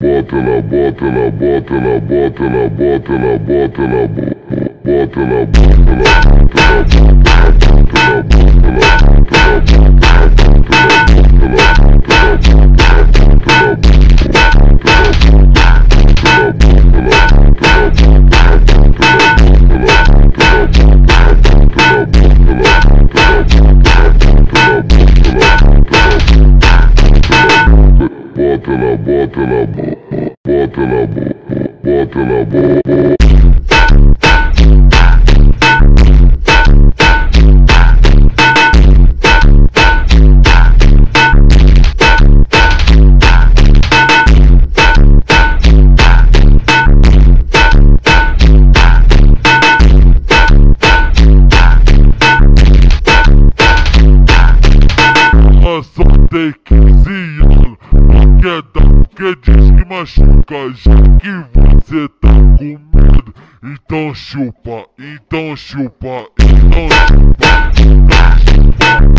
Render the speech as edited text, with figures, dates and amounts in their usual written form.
bota na bota na bota na bota na bota na bota na bota na bota só tem 15 anos, não quer dar porque diz que machuca. Já que você tá com medo, então chupa, então chupa, então chupa, então chupa.